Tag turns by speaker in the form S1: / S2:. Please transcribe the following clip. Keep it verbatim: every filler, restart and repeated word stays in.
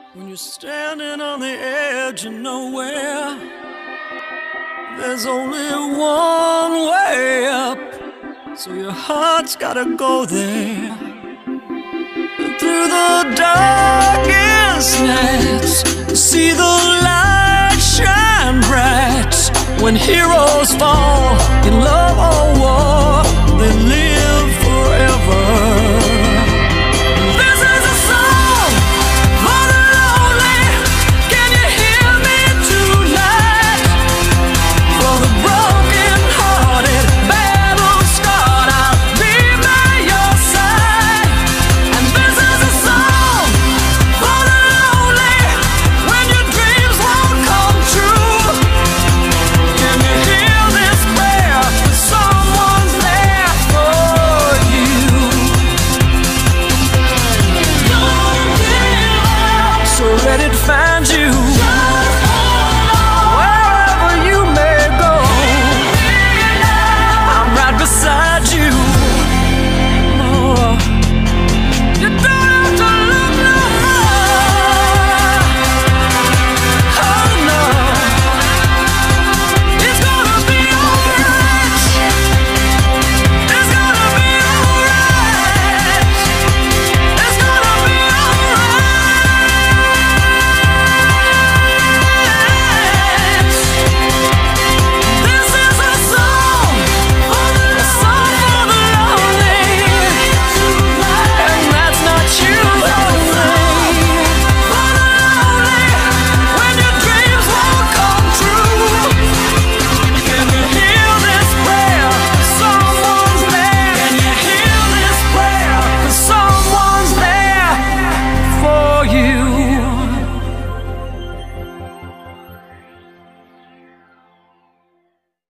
S1: When you're standing on the edge of nowhere, there's only one way up, so your heart's gotta go there. Through the darkest nights, see the light shine bright. When heroes fall in love or war, they live forever. This is a song for the lonely. Can you hear me tonight? For the broken-hearted, battle-scarred, I'll be by your side. And this is a song for the lonely. When your dreams won't come true, can you hear this prayer? Someone's there for you. Don't give up. So let it find you